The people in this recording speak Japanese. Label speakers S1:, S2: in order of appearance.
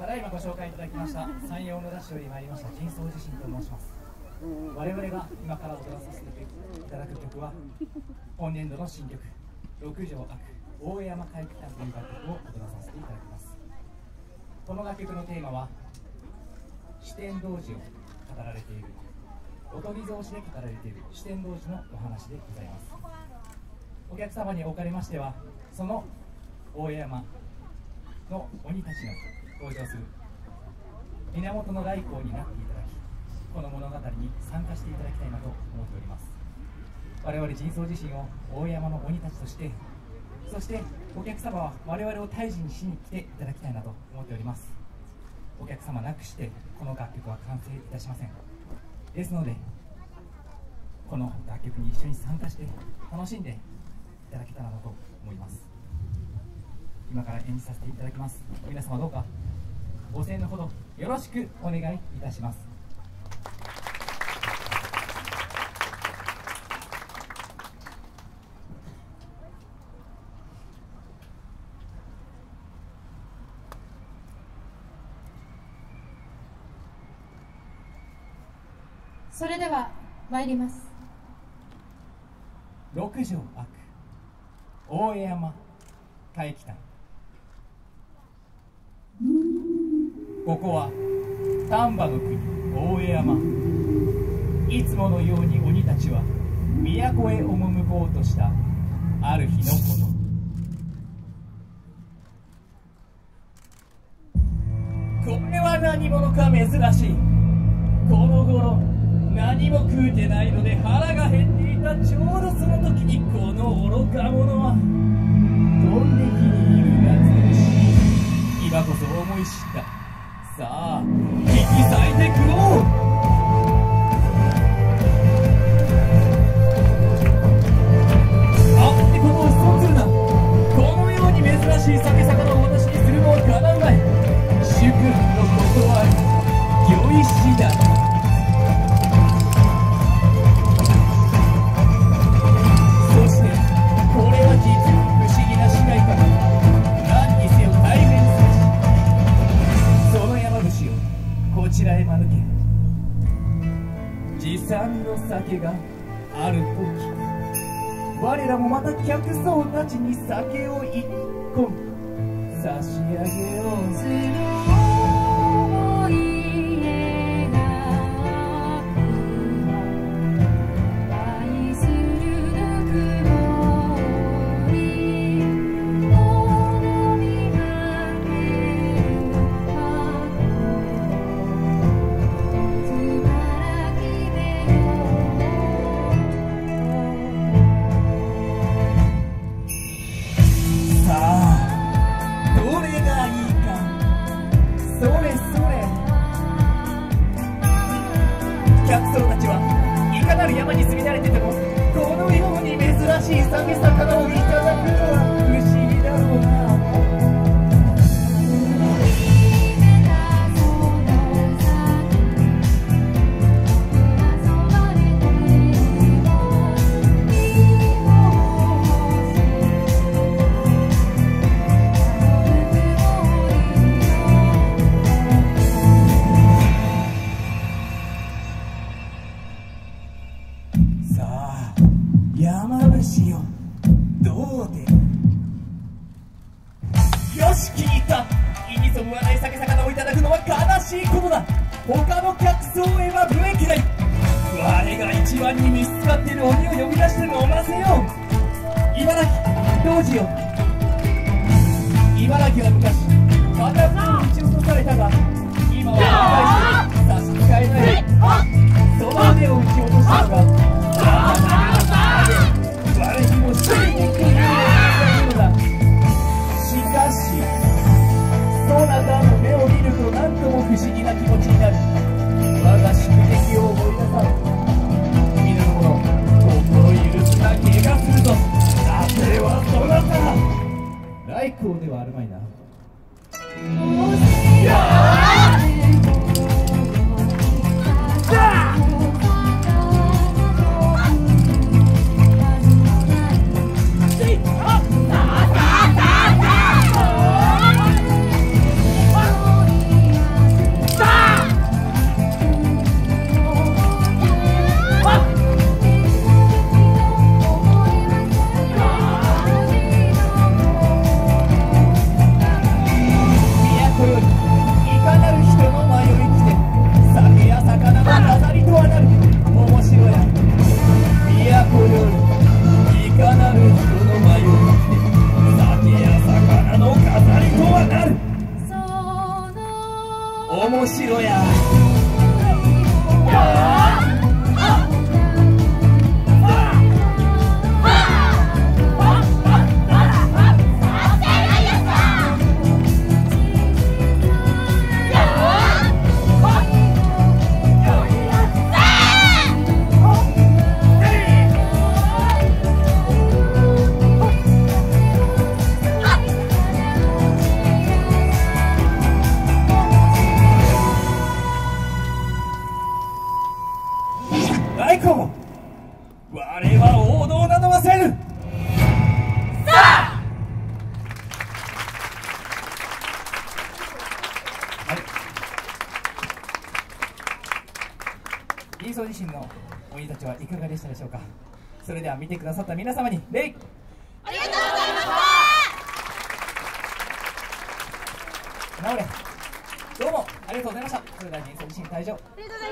S1: ただいまご紹介いただきました山陽のダッシュより参りました深層地震と申します。我々が今から踊らさせていただく曲は本年度の新曲六条悪大江山海北という楽曲を踊らさせていただきます。この楽曲のテーマは四天童子を語られているおとぎ草子で語られている四天童子のお話でございます。お客様におかれましてはその大江山の鬼たちが登場する源の来光になっていただき、この物語に参加していただきたいなと思っております。我々人相自身を大江山の鬼たちとして、そしてお客様は我々を退治にしに来ていただきたいなと思っております。お客様なくしてこの楽曲は完成いたしません。ですのでこの楽曲に一緒に参加して楽しんでいただけたらなと思います。今から演じさせていただきます。皆様どうかご声援のほどよろしくお願いいたします。
S2: それでは参ります。
S1: 六条悪大江山海北。ここは丹波の国大江山。いつものように鬼たちは都へ赴こうとしたある日のこと。これは何者か珍しい。この頃何も食うてないので腹が減っていたちょうどその時にこの愚か者は飛んできにいる夏のし今こそ思い知った。さあ引き裂いて食おう。あってことを質問するな。このように珍しい酒魚を私にするのはかなうまい。主君の断り御意志だ。そしてこれは実に不思議な市街か。何にせよ大変そし、その山伏をこちらへ招け。持参の酒があると聞く。我らもまた客僧たちに酒を一本差し上げよう。客僧たちはいかなる山に住み慣れててもこのように珍しい酒魚をいただくのは不思議だろうな。山伏よどうで。よし聞いた。意にそぐわない酒魚をいただくのは悲しいことだ。他の客層へは無益ない。我が一番に見つかっている鬼を呼び出して飲ませよう。茨城童子よ。茨城は昔また撃ち落とされたが今は差し支えない。その腕を撃ち落としたのが我にも死にに来るのだ。しかしそなたの目を見ると何とも不思議な気持ちになる。我が宿敵を思い出さん。君のもの心許すな気がするぞ。さてはそなた来光ではあるまいな。 最高。我は王道など忘れぬ。さあ、銀装自身の鬼たちはいかがでしたでしょうか。それでは見てくださった皆様に礼。
S3: ありがとうございました。
S1: 直れ、どうもありがとうございました。それでは銀装自身退場。
S3: ありがとうございました。